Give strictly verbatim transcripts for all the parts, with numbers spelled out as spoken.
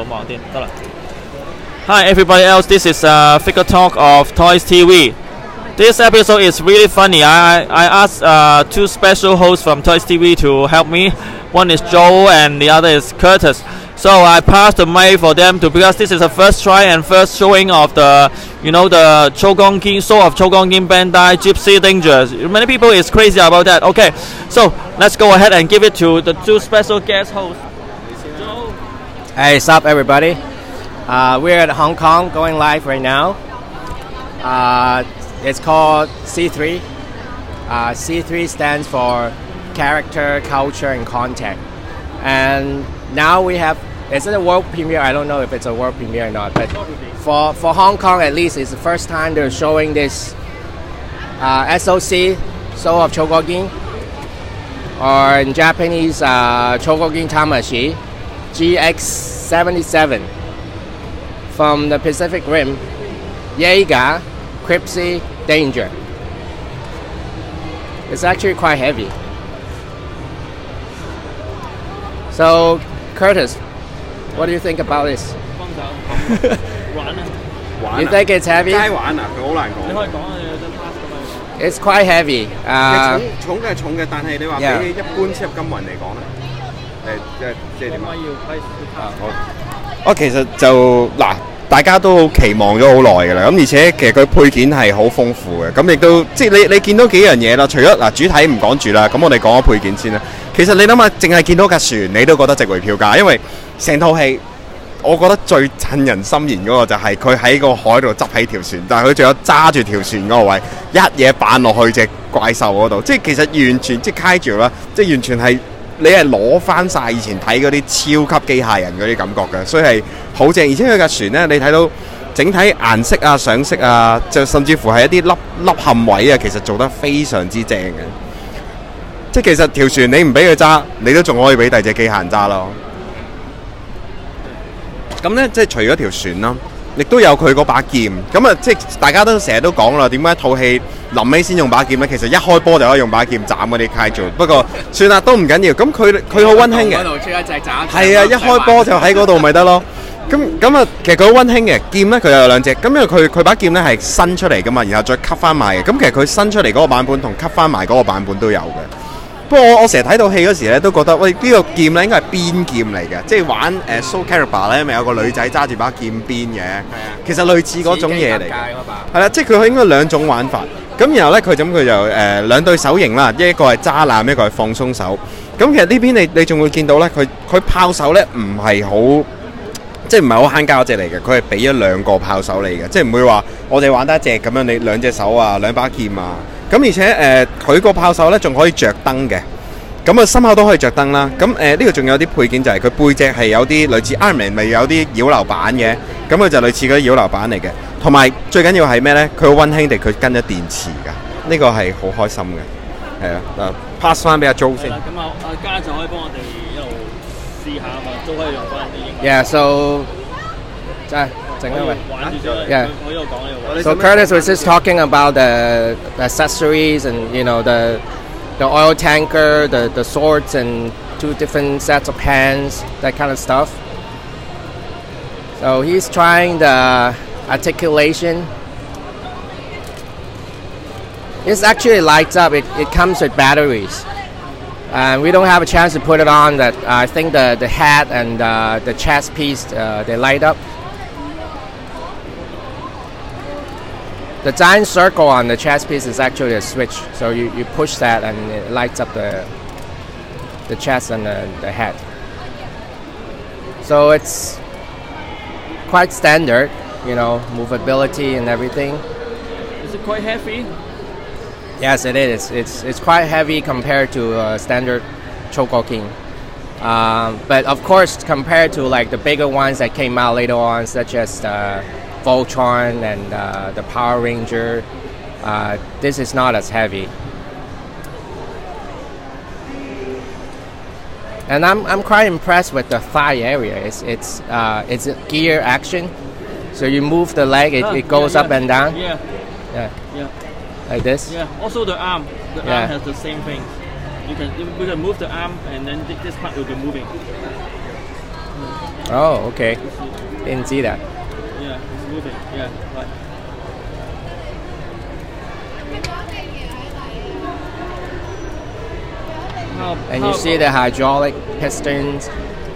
Hi everybody else, this is uh, Figure Talk of Toys T V. This episode is really funny. I, I asked uh, two special hosts from Toys T V to help me. One is Joe and the other is Curtis. So I passed the mic for them to, because this is the first try and first showing of the, you know, the Chougongin, show of Chougongin Bandai Gypsy Danger. Many people is crazy about that. Okay, so let's go ahead and give it to the two special guest hosts. Joe. Hey, what's up everybody? Uh, we're at Hong Kong, going live right now. Uh, it's called C three. Uh, C three stands for Character, Culture, and Content. And now we have, is it a world premiere? I don't know if it's a world premiere or not, but for, for Hong Kong at least, it's the first time they're showing this uh, S O C, Soul of Chougongin, or in Japanese, uh, Chougongin Tamashi, G X seventy-seven. From the Pacific Rim, Jaeger, Gypsy Danger. It's actually quite heavy. So, Curtis, what do you think about this? You think it's heavy? It's quite heavy. Uh, 重嘅重嘅，但係你話比起一般超合金雲嚟講咧，誒即係點啊？我其實就嗱，大家都期望咗好耐㗎啦。咁而且其實佢配件係好豐富嘅。咁亦都即係你你見到幾樣嘢啦。除咗嗱主體唔講住啦，咁我哋講咗配件先啦。其實你諗下，淨係見到架船，你都覺得值回票價，因為成套戲我覺得最震人心弦嗰個就係佢喺個海度執起條船，但係佢仲有揸住條船嗰個位，一嘢扮落去隻怪獸嗰度。即係其實完全即係 Kaiju 啦，即係完全係。你係攞翻晒以前睇嗰啲超級機械人嗰啲感覺嘅，所以係好正。而且佢架船咧，你睇到整體顏色啊、上色啊，就甚至乎係一啲凹凹陷位啊，其實做得非常之正嘅。即係其實條船你唔俾佢揸，你都仲可以俾第二隻機械人揸咯。咁咧，即係除咗條船啦，亦都有佢嗰把劍。咁啊，即係大家都成日都講啦，點解套戲臨尾先用把劍咧？其實一開波就可以用把劍斬嗰啲 Kaiju。不過算啦，都唔緊要。咁佢佢好溫馨嘅。嗰度出一隻斬。係啊，一開波就喺嗰度咪得咯。咁咁啊，其實佢好溫馨嘅劍咧，佢有兩隻。咁因為佢佢把劍咧係伸出嚟噶嘛，然後再吸翻埋嘅。咁其實佢伸出嚟嗰個版本同吸翻埋嗰個版本都有嘅。不過我我成日睇到戲嗰時咧，都覺得喂呢、這個劍咧應該係邊劍嚟嘅，即係玩誒、呃、Soul Calibur 咧，咪有個女仔揸住把劍邊嘅，其實類似嗰種嘢嚟嘅，係啦，即係佢應該兩種玩法。咁然後咧佢咁佢就誒、呃、兩對手型啦，一個係揸攬，一個係放鬆手。咁其實呢邊你你仲會見到咧，佢佢炮手咧唔係好，即係唔係好慳膠隻嚟嘅，佢係俾咗兩個炮手嚟嘅，即係唔會話我哋玩得一隻咁樣，你兩隻手啊，兩把劍啊。咁而且誒佢個炮手咧仲可以着燈嘅，咁啊心口都可以着燈啦。咁誒呢個仲有啲配件就係佢背脊係有啲類似 Iron Man 咪有啲擾流板嘅，咁佢就類似嗰啲擾流板嚟嘅。同埋最緊要係咩咧？佢好溫馨地佢跟咗電池㗎，呢、這個係好開心嘅。係啊，嗱 pass 翻俾阿 Jo 先。咁啊，阿嘉就可以幫我哋一路試下嘛，都可以用翻啲英文。Yeah, so 真係。Yeah. So Curtis was just talking about the, the accessories and you know the the oil tanker, the the swords and two different sets of hands, that kind of stuff. So he's trying the articulation. This actually lights up. It it comes with batteries. And we don't have a chance to put it on. That uh, I think the the hat and uh, the chest piece uh, they light up. The giant circle on the chest piece is actually a switch, so you, you push that and it lights up the the chest and the, the head. So it's quite standard, you know, movability and everything. Is it quite heavy? Yes, it is. It's it's quite heavy compared to uh, standard Chougongin. Um, but of course, compared to like the bigger ones that came out later on, such as the Voltron and uh, the Power Ranger, uh, this is not as heavy. And I'm I'm quite impressed with the thigh area. It's it's uh, it's a gear action, so you move the leg, it, ah, it goes yeah, yeah. up and down. Yeah. Yeah. Yeah. Like this. Yeah. Also the arm, the yeah. arm has the same thing. You can you can move the arm and then this part will be moving. Oh, okay. Didn't see that. Yeah, it's moving. Yeah, right. How, And how, you see the hydraulic pistons.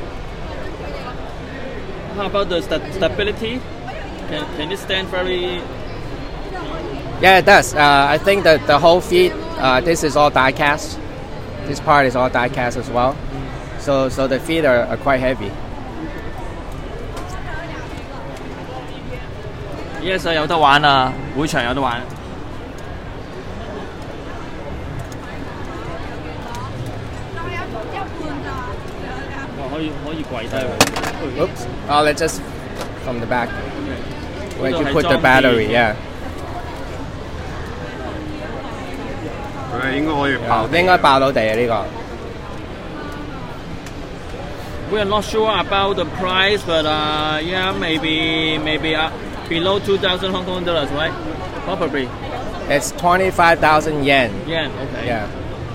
How about the sta stability? Can can it stand very? Yeah, it does. Uh, I think that the whole feet, uh, this is all die cast. This part is all die cast as well. So so the feet are, are quite heavy. Yes 啊，有得玩啊，會場有得玩。哦，可以可以跪低佢。 Oops. Oh, let's just from the back. Where 呢度 you 係 put the 裝 battery? 置 Yeah. 佢係應該可以爆地。 應該爆到地啊呢個。 We are not sure about the price, but uh, yeah, maybe maybe uh, below two thousand Hong Kong dollars, right? Probably. It's twenty-five thousand yen. Yeah, okay. Yeah.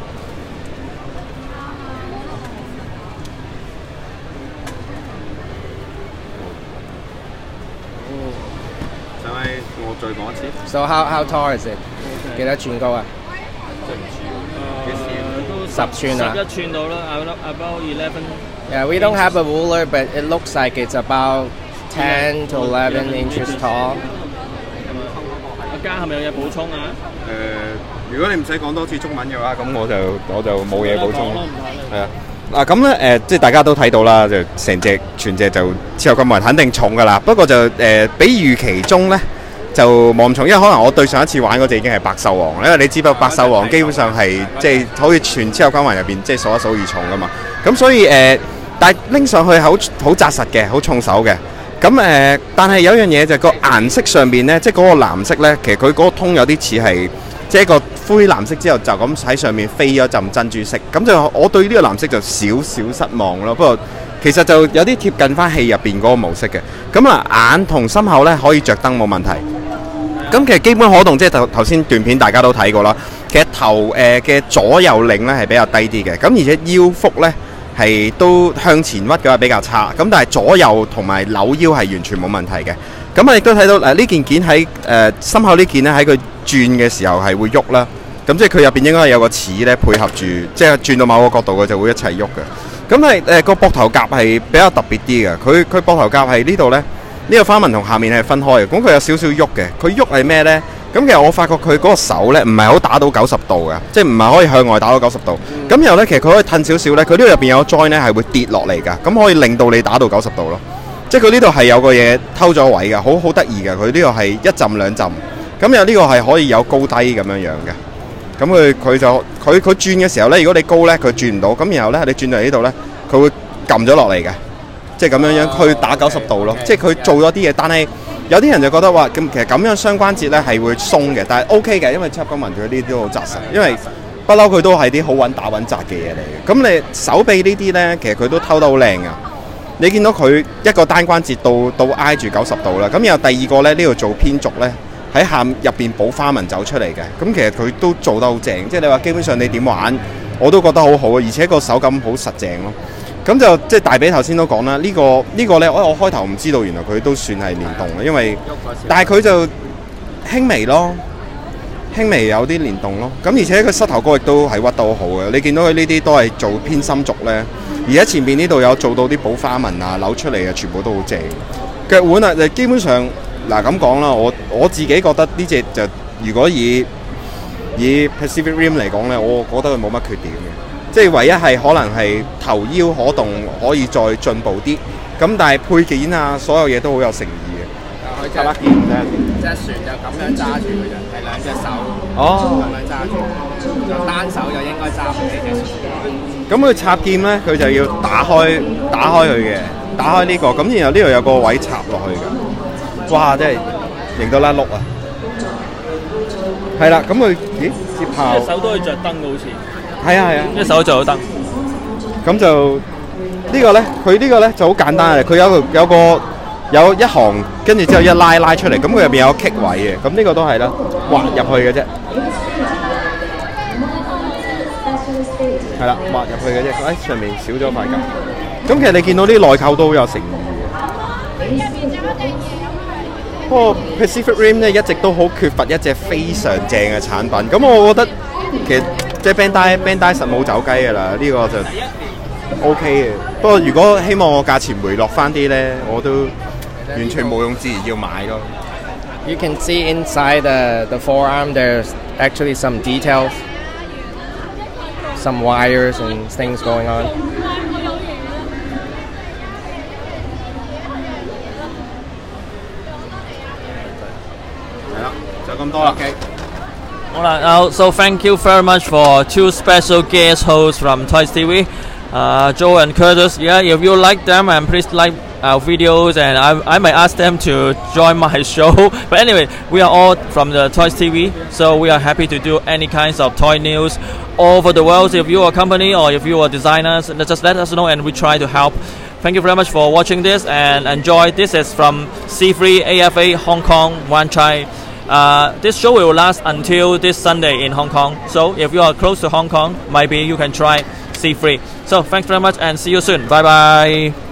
使咪我再講一次？ So how how tall is it? Okay. 幾多寸高啊？ 真係唔知誒幾時？ 都十寸啊十一寸到啦，about about eleven. Yeah, we don't have a ruler, but it looks like it's about ten to eleven inches tall. 阿嘉係咪有嘢補充啊？ 誒、如果你唔使講多次中文嘅話，咁我就我就冇嘢補充。係啊。嗱咁咧誒，即係大家都睇到啦，就成隻全隻就之後咁雲肯定重噶啦。不過就誒、比預期中咧就冇咁重，因為可能我對上一次玩嗰隻已經係百獸王，因為你知道百獸王基本上係即係好似全之後軍雲入邊即係數一數二重噶嘛。咁所以誒、但係拎上去好好紮實嘅，好重手嘅。咁誒、但係有一樣嘢就係個顏色上邊咧，即係嗰個藍色咧，其實佢嗰個通有啲似係即係一個灰藍色之後就咁喺上面飛咗陣珍珠色，咁就我對呢個藍色就少少失望咯。不過其實就有啲貼近翻戲入邊嗰個模式嘅。咁啊眼同心口咧可以着燈冇問題。咁其實基本可動即係頭頭先段片大家都睇過啦。其實頭誒嘅、左右領咧係比較低啲嘅，咁而且腰腹咧係都向前屈嘅話比較差，咁但係左右同埋扭腰係完全冇問題嘅。咁啊亦都睇到誒呢件件喺誒心口呢件咧喺佢轉嘅時候係會喐啦。咁即係佢入邊應該係有個齒咧配合住，即係轉到某個角度佢就會一齊喐嘅。咁係誒個膊頭甲係比較特別啲嘅，佢佢膊頭甲係呢度咧，呢個花紋同下面係分開嘅。咁佢有少少喐嘅，佢喐係咩咧？咁其實我發覺佢嗰個手咧唔係好打到九十度嘅，即係唔係可以向外打到九十度。咁然後咧其實佢可以褪少少咧，佢呢度入邊有個 join 咧係會跌落嚟㗎，咁可以令到你打到九十度咯。即係佢呢度係有個嘢偷咗位㗎，好好得意㗎。佢呢度係一浸兩浸，咁有呢個係可以有高低咁樣樣嘅。咁佢佢就佢佢轉嘅時候咧，如果你高咧，佢轉唔到。咁然後咧，你轉到嚟呢度咧，佢會撳咗落嚟嘅，即係咁樣樣去打九十度咯。即係佢做咗啲嘢，但係有啲人就覺得話咁其實咁樣雙關節咧係會鬆嘅，但係 O K 嘅，因為七金文佢呢啲都好紮實，因為不嬲佢都係啲好穩打穩紮嘅嘢嚟嘅。咁你手臂呢啲咧，其實佢都偷得好靚噶。你見到佢一個單關節到到挨住九十度啦，咁然後第二個咧呢度做偏軸咧。喺下入邊補花紋走出嚟嘅，咁其實佢都做得好正，即係你話基本上你點玩我都覺得好好，而且個手感好實正咯。咁就即係大髀頭先都講啦，呢、這個呢、這個咧，我我開頭唔知道原來佢都算係連動嘅，因為但係佢就輕微咯，輕微有啲連動咯。咁而且佢膝頭哥亦都係屈得好好嘅，你見到佢呢啲都係做偏心軸咧，而家前邊呢度有做到啲補花紋啊，扭出嚟啊，全部都好正。腳腕啊，就基本上。嗱咁講啦，我我自己覺得呢隻就如果以以 Pacific Rim 嚟講咧，我覺得佢冇乜缺點嘅，即係唯一係可能係頭腰可動可以再進步啲，咁但係配件啊所有嘢都好有誠意嘅。佢隻件隻船就咁樣揸住嘅啫，係兩隻手哦咁樣揸住，就單手就應該揸唔起隻船。咁佢插劍咧，佢就要打開打開佢嘅，打開呢個，咁然後呢度有個位插落去嘅。哇！真係型到甩碌啊！係啦，咁佢咦接炮， 隻手都可以着燈嘅好似。 係啊係啊， 隻手着到燈。咁就呢個咧，佢呢個咧就好簡單嘅，佢有個有個有一行，跟住之後一拉拉出嚟，咁佢入邊有個棘位嘅，咁呢個都係啦，滑入去嘅啫。係啦，滑入去嘅啫，喺上面少咗塊膠。咁其實你見到啲內扣都好有誠意。 不過 Pacific Rim 咧一直都好缺乏一隻非常正嘅產品，咁我覺得其實即係 Bandai Bandai 實冇走雞㗎啦，呢、這個就 OK 嘅。不過如果希望我價錢回落翻啲咧，我都完全毋庸置疑要買咯。 You can see inside the the forearm there's actually some details, some wires and things going on. 係啦，就咁多啦。Okay. Alright, uh, so thank you very much for two special guest hosts from Toys T V, uh, Joe and Curtis. Yeah, if you like them, and please like our videos, and I, I might ask them to join my show. But anyway, we are all from the Toys T V, so we are happy to do any kinds of toy news all over the world. So if you are a company or if you are designers, just let us know, and we try to help. Thank you very much for watching this and enjoy. This is from C three A F A Hong Kong, Wan Chai. Uh, this show will last until this Sunday in Hong Kong. So if you are close to Hong Kong, maybe you can try C three. So thanks very much and see you soon. Bye bye.